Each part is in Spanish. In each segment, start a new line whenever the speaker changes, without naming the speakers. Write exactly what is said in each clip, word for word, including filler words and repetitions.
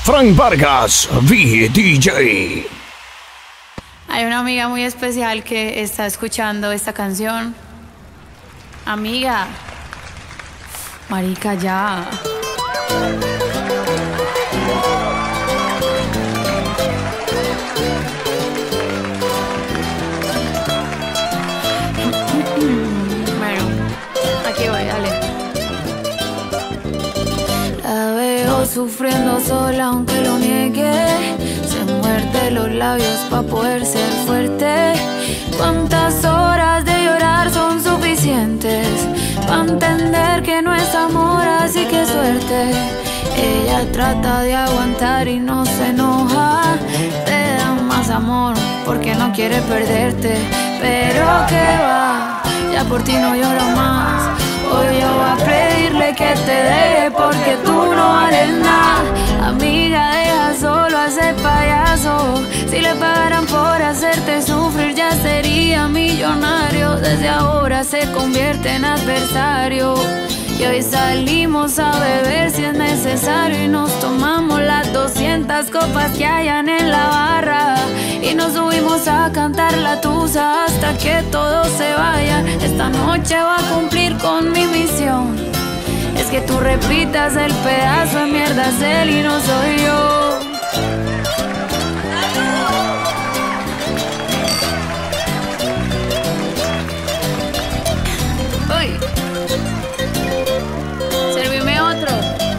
Frank Vargas, V D J.
Hay una amiga muy especial que está escuchando esta canción. Amiga, marica, ya. Bueno, aquí voy, dale. La veo sufriendo sola aunque lo niegue. Se muerde los labios pa' poder ser fuerte. ¿Cuántas horas de llorar son suficientes pa' entender que no es amor, así que suerte? Ella trata de aguantar y no se enoja. Te da más amor porque no quiere perderte. Pero que va, ya por ti no lloro más. Hoy yo voy a pedirle que te deje porque tú no vales nada. Amiga, deja solo a ese payaso. Si le pagaran por hacerte sufrir ya sería millonario. Desde ahora se convierte en adversario. Y hoy salimos a beber si es necesario. Y nos tomamos las doscientas copas que hayan en la barra. Y nos subimos a cantar la tusa hasta que todos se vayan. Esta noche voy a cumplir con mi misión. Es que tú repitas el pedazo de mierda es él y no soy yo. Uy. Servime otro.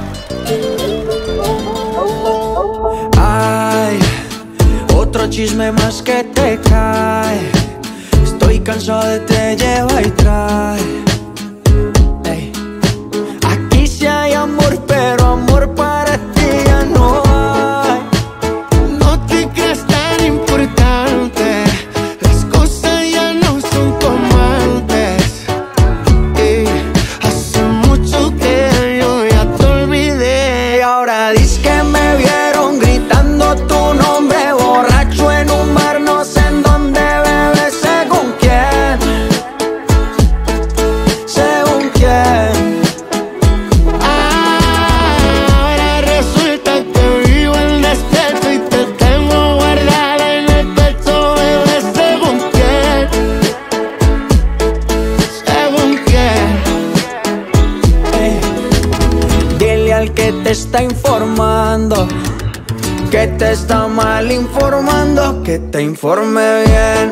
Ay, otro chisme más que te cae. Estoy cansado de te lleva y trae. Ey. Aquí sí hay amor, pero amor para ti ya no hay. No te creas tan importante. Las cosas ya no son como antes. Y hace mucho que yo ya te olvidé. Y ahora dices que me vieron gritando tu nombre borracho en un bar, no sé en dónde, bebé, según quién. Según quién. Ahora resulta que vivo en despecho y te tengo guardada en el pecho, bebé, según quién. Según quién. Ey. Dile al que te está informando que te está mal informando, que te informe bien.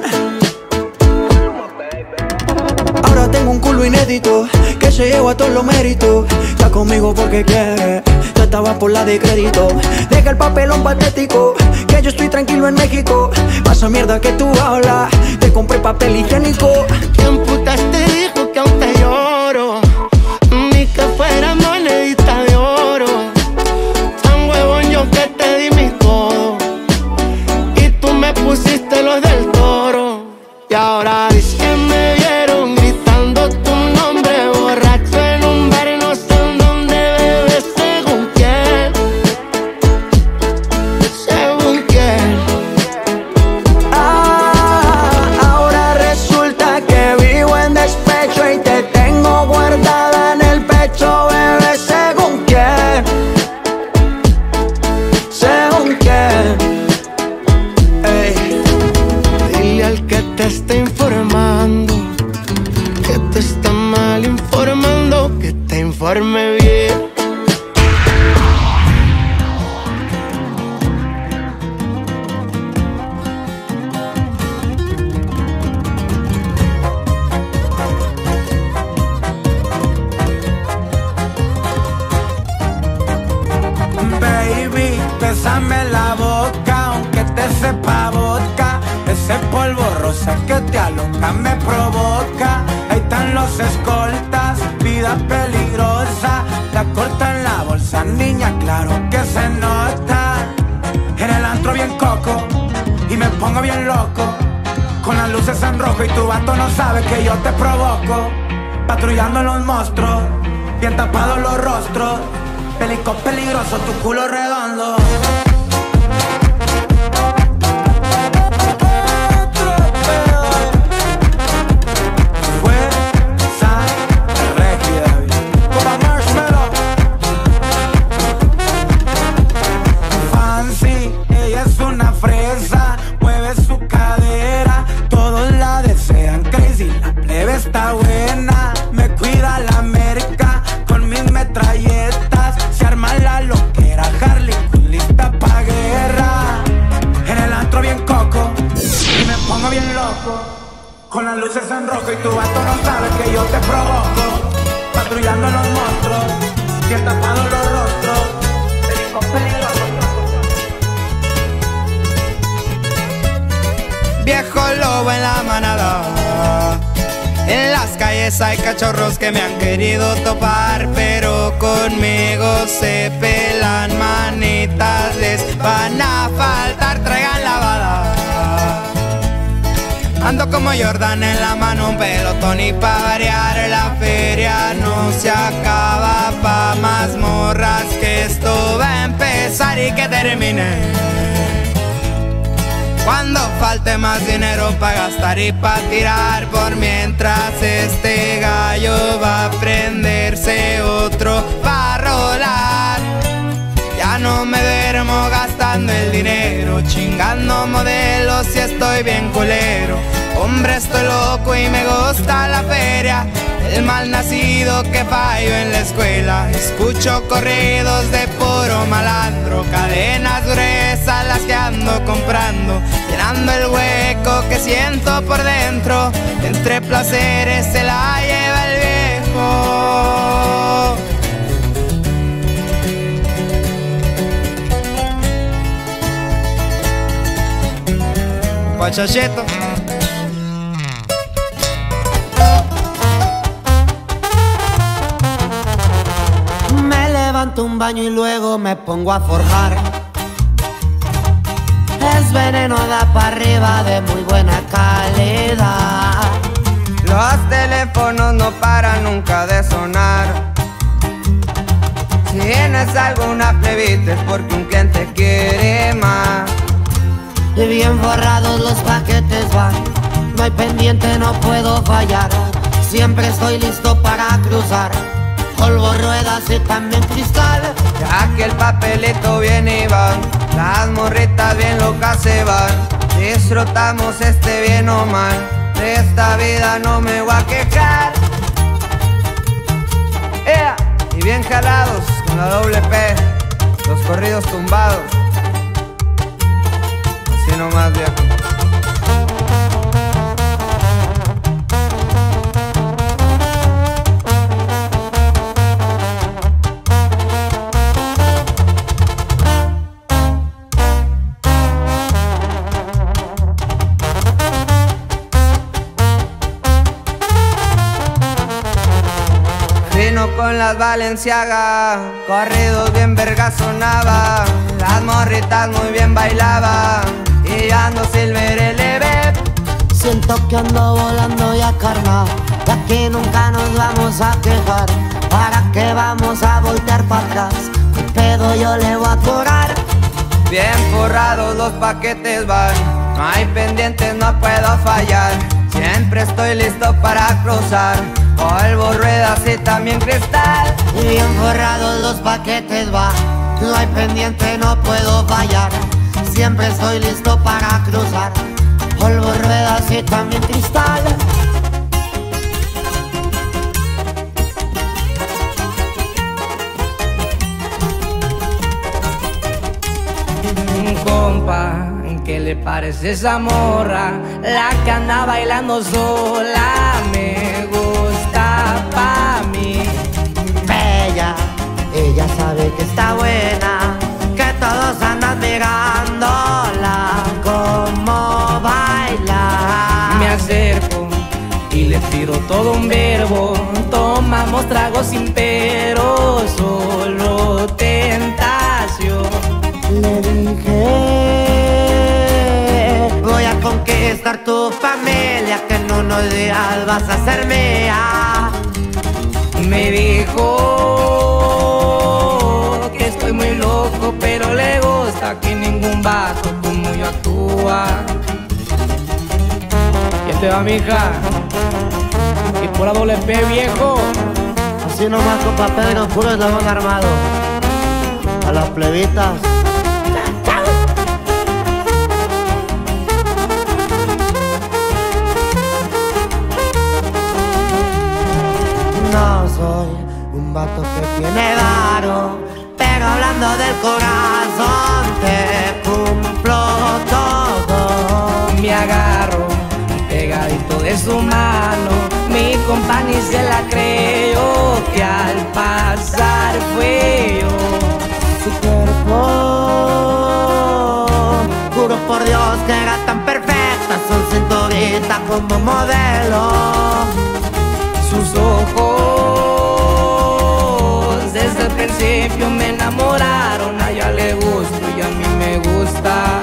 Ahora tengo un culo inédito que se lleva todos los méritos. Está conmigo porque quiere, tú estabas por la de crédito. Deja el papelón patético, que yo estoy tranquilo en México. Pasa mierda que tú hablas, te compré papel higiénico. ¿Quién putas te dijo que aún te lloro? Ni que fuera monedita de oro. Tan huevón yo que te di mi todo y tú me pusiste los del Toro. Y ahora dices que me vieron gritando tu nombre borracho en un bar, no sé en dónde, bebé, según quién. Según quién. Ah, ahora resulta que vivo en despecho y te tengo guardada en el pecho, bebé, según quién. Según quién. Ey. Dile al que te está informando que te está mal informando, que te informe bien.
Baby, bésame la boca, aunque te sepa vodka. Ese polvo rosa que te aloca me provoca. Ahí están los escoltas, vida peligrosa. La corta en la bolsa, niña, claro que se nota. En el antro bien coco y me pongo bien loco, con las luces en rojo y tu vato no sabe que yo te provoco. Patrullando los monstruos, bien tapados los rostros. Pelico peligroso, tu culo redondo. Fuerza Regia, como Marshmallow. metralletas. Se arma la loquera, Harley Quinn lista pa' guerra. En el antro bien coco y me pongo bien loco, con las luces en rojo y tu vato no sabe que yo te provoco. Patrullando los monstruos, bien tapados los rostros, pelico peligroso.
Viejo lobo en la manada. En las calles hay cachorros que me han querido topar, pero conmigo se pelan manitas. Les van a faltar, traigan lavada. Ando como Jordan en la mano, un pelotón y pa' variar la feria no se acaba. Pa' más morras que esto va a empezar y que termine. Cuando falte más dinero pa' gastar y pa' tirar, por mientras este gallo va a prenderse otro pa' rolar. Ya no me duermo gastando el dinero, chingando modelos y estoy bien culero. Hombre, estoy loco y me gusta la feria, el mal nacido que fallo en la escuela. Escucho corridos de puro malandro, cadenas gruesas las que ando comprando, llenando el hueco que siento por dentro. Entre placeres se la lleva el viejo. Guachachito.
Me levanto un baño y luego me pongo a forjar. Es veneno, da para arriba de muy buena calidad.
Los teléfonos no paran nunca de sonar. Si tienes alguna plebita es porque un cliente quiere más.
Y bien forrados los paquetes van, no hay pendiente, no puedo fallar. Siempre estoy listo para cruzar, polvo, ruedas y también cristal.
Ya que el papelito viene y va, las morritas bien locas se van. Disfrutamos este bien o mal, de esta vida no me voy a quejar. ¡Ea! Y bien jalados con la doble P, los corridos tumbados. Así nomás, viejo. Vino con las Balenciaga, corridos bien verga sonaba, las morritas muy bien bailaba, y yo ando silver L B.
Siento que ando volando ya, carnal, de aquí nunca nos vamos a quejar. ¿Para qué vamos a voltear para atrás? ¿Qué pedo yo le voy a cobrar?
Bien forrados los paquetes van, no hay pendientes, no puedo fallar. Siempre estoy listo para cruzar, polvo, ruedas y también cristal.
Y bien forrados los paquetes va, no hay pendiente, no puedo fallar. Siempre estoy listo para cruzar, polvo, ruedas y también cristal.
Compa, ¿qué le parece esa morra? La que anda bailando sola, me gusta pa' mí.
Bella, ella sabe que está buena, que todos andan mirándola como baila.
Me acerco y le tiro todo un verbo, tomamos tragos sin pero, solo tentación.
Le dije, voy a conquistar tu familia, que en unos días vas a ser mía.
Me dijo que estoy muy loco, pero le gusta que ningún vato como yo actúa. ¿Quién te va, mija? Y por la doble P, viejo.
Así nomás, compa Pedro, puro eslabón armado. A las plebitas. No soy un
vato que tiene varo, pero hablando del corazón te cumplo todo.
Me agarro pegadito de su mano, mi compañía se la creyó que al pasar fue yo.
Su cuerpo, juro por Dios que era tan perfecta, su cinturita como modelo.
Sus ojos desde el principio me enamoraron, a ella le gusto y a mí me gusta.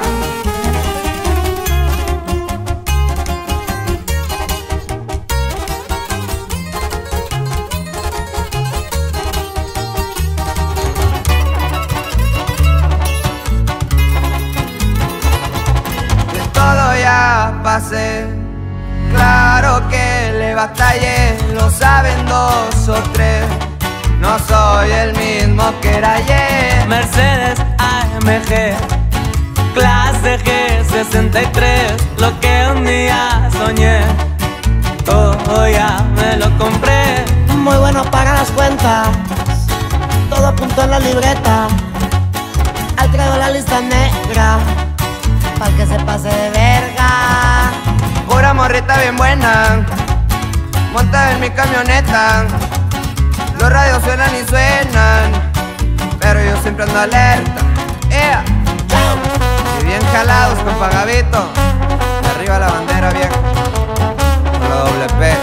Pasé, claro que le batallé, lo saben dos o tres. No soy el mismo que era ayer.
Mercedes A M G, clase G sesenta y tres, lo que un día soñé, todo ya me lo compré.
Muy bueno para las cuentas, todo apuntó en la libreta. Al traigo la lista negra, pa'l que se pase de verga.
Pura morrita bien buena, monta en mi camioneta. Los radios suenan y suenan, pero yo siempre ando alerta. Yeah. Y bien jalados con Pagavito, de arriba la bandera vieja, con la doble P.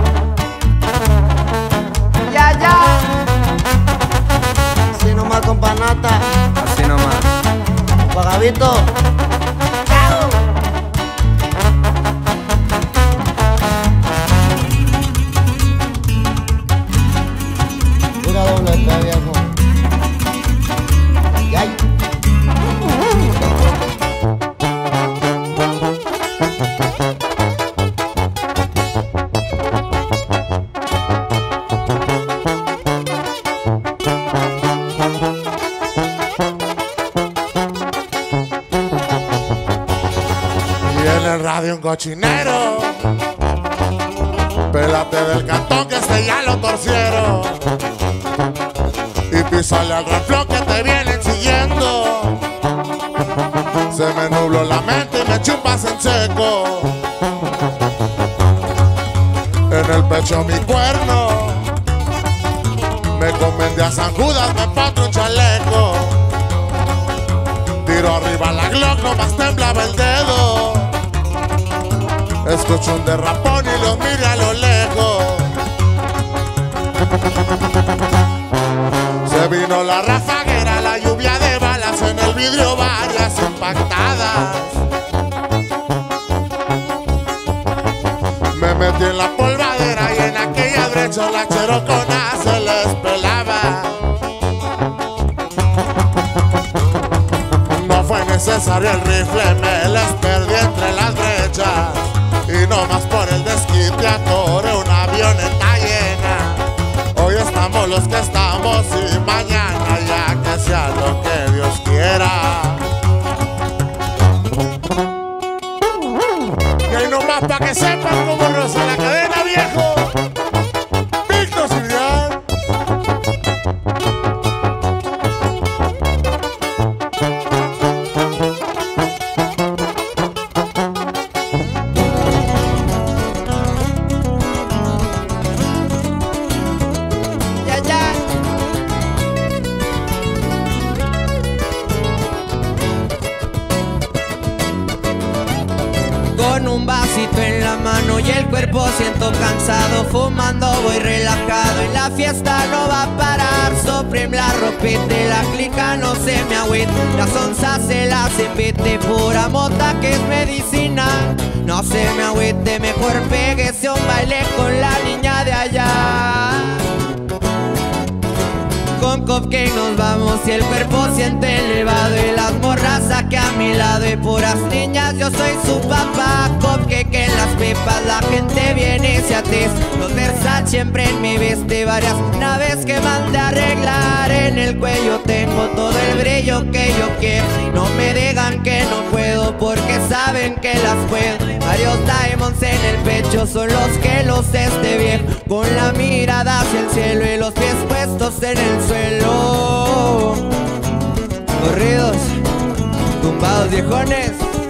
Ya, ya.
Así nomás con panata,
así nomás.
Pagavito.
Un cochinero, pélate del cantón que este ya lo torcieron y písale al reflón que te vienen siguiendo. Se me nubló la mente y me chupas en seco. En el pecho mi cuerno, me convendé a San Judas, me pato un chaleco. Tiro arriba la Glock, nomás temblaba el dedo. Escucho un derrapón y los miro a lo lejos. Se vino la rafaguera, la lluvia de balas, en el vidrio varias impactadas. Me metí en la polvadera y en aquella brecha la cherocona se les pelaba. No fue necesario el rifle, me les perdí entre las brechas. Y no más por el desquite atoré una avioneta llena. Hoy estamos los que estamos y mañana ya que sea lo que Dios quiera. Y ahí nomás pa' que sepan cómo roza la cadena, viejo. Víctor Silvián.
En la mano y el cuerpo siento cansado, fumando voy relajado y la fiesta no va a parar. Supreme la ropita y la clica no se me agüita, las onzas se las invite, pura mota que es medicina. No se me agüite, mejor péguese un baile con la niña de allá. Con cupcake nos vamos y el cuerpo siente elevado y las morras aquí a mi lado y puras niñas, yo soy su papá. Cupcake en las pipas, la gente viene y se atrisa. Los Versace siempre en mi viste, varias naves que mandé a arreglar. En el cuello tengo todo el brillo que yo quiero, no me digan que no puedo solo porque saben que las puedo. Varios diamonds en el pecho son los que los este viejo, con la mirada hacia el cielo y los pies puestos en el suelo. Corridos, tumbados viejones.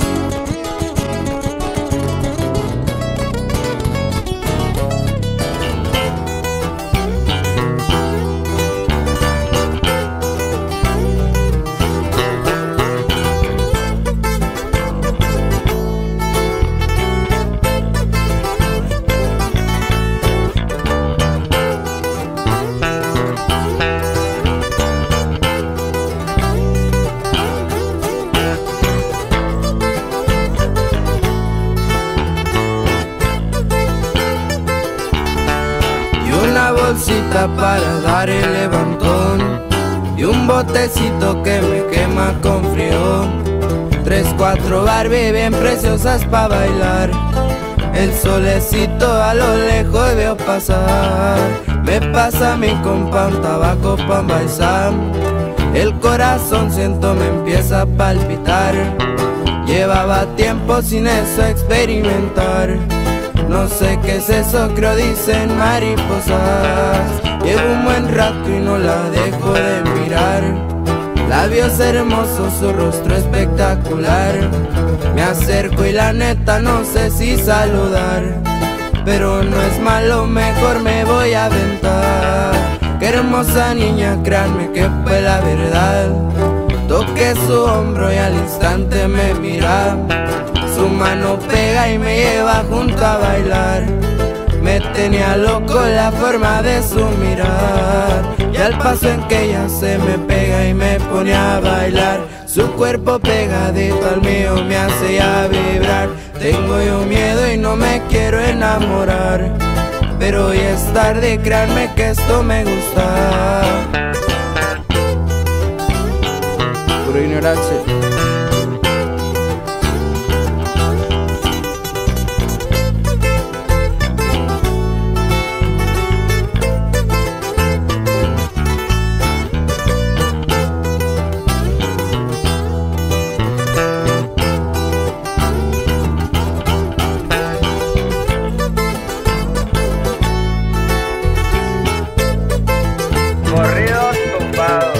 Bolsita para dar el levantón y un botecito que me quema con frío. Tres, cuatro Barbie bien preciosas pa' bailar. El solecito a lo lejos veo pasar. Me pasa mi compa un tabaco pa' embaizar. El corazón siento me empieza a palpitar. Llevaba tiempo sin eso experimentar. No sé qué es eso, creo dicen mariposas. Llevo un buen rato y no la dejo de mirar. Labios hermosos, su rostro espectacular. Me acerco y la neta no sé si saludar, pero no es malo, mejor me voy a aventar. Qué hermosa niña, créanme que fue la verdad. Toqué su hombro y al instante me mira. Su mano pega y me lleva junto a bailar. Me tenía loco la forma de su mirar, y al paso en que ella se me pega y me pone a bailar. Su cuerpo pegadito al mío me hace ya vibrar. Tengo yo miedo y no me quiero enamorar, pero hoy es tarde, créanme que esto me gusta. Pura ignorancia.
Corridos tumbados.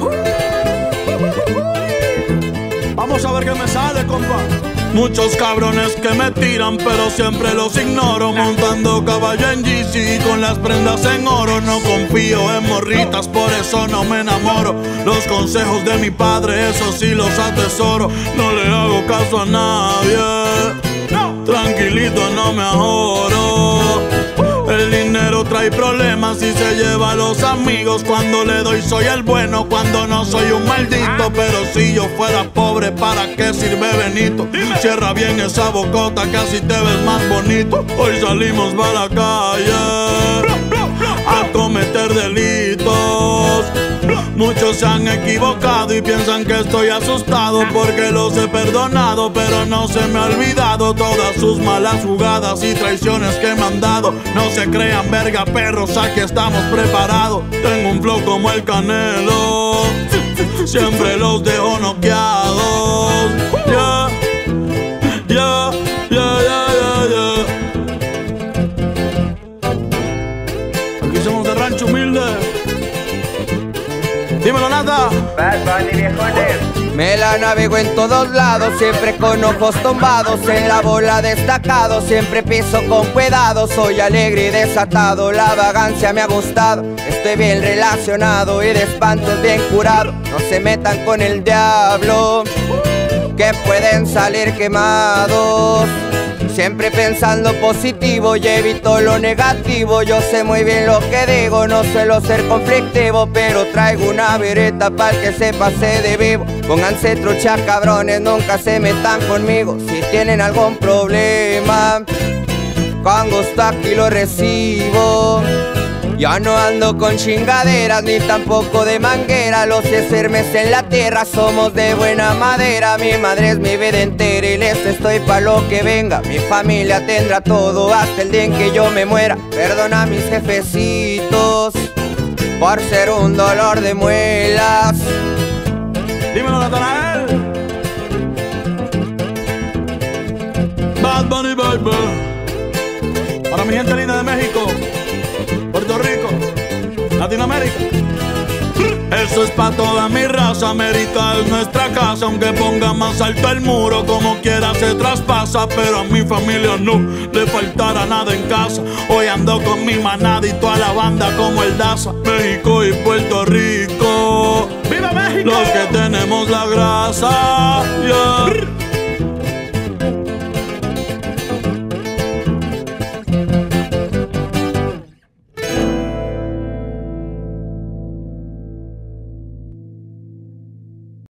Vamos a ver qué me sale, compa. Muchos cabrones que me tiran, pero siempre los ignoro. Montando caballo en G C con las prendas en oro. No confío en morritas, por eso no me enamoro. Los consejos de mi padre, eso sí los atesoro. No le hago caso a nadie, tranquilito no me ahorro. El dinero trae problemas y se lleva a los amigos. Cuando le doy soy el bueno, cuando no soy un maldito. Pero si yo fuera pobre, ¿para qué sirve Benito? Cierra bien esa bocota que así te ves más bonito. Hoy salimos pa' la calle a cometer delitos. Muchos se han equivocado y piensan que estoy asustado porque los he perdonado, pero no se me ha olvidado todas sus malas jugadas y traiciones que me han dado. No se crean verga perros, aquí estamos preparados. Tengo un flow como el Canelo, siempre los dejo noqueados. Ya, ya, ya, ya, ya, ya. Aquí somos de Rancho Humilde. Dímelo, Nata.
Bad Bunny, viejones.
Me la navego en todos lados, siempre con ojos tumbados. En la bola destacado, siempre piso con cuidado. Soy alegre y desatado, la vagancia me ha gustado. Estoy bien relacionado y de espantos bien curado. No se metan con el diablo, que pueden salir quemados. Siempre pensando positivo y evito lo negativo. Yo sé muy bien lo que digo, no suelo ser conflictivo, pero traigo una vereta para que se pase de vivo. Pónganse trucha cabrones, nunca se metan conmigo. Si tienen algún problema, con gusto aquí lo recibo. Ya no ando con chingaderas ni tampoco de manguera. Los Hermes en la tierra somos de buena madera. Mi madre es mi vida entera y les estoy pa' lo que venga. Mi familia tendrá todo hasta el día en que yo me muera. Perdona a mis jefecitos por ser un dolor de muelas.
Dímelo, Natanael. baby. Para mi gente linda de México, Puerto Rico, Latinoamérica. Eso es pa' toda mi raza, América es nuestra casa. Aunque ponga más alto el muro, como quiera se traspasa. Pero a mi familia no le faltará nada en casa. Hoy ando con mi manada y toda la banda como el Daza. México y Puerto Rico, ¡viva México! Los que tenemos la grasa, yeah.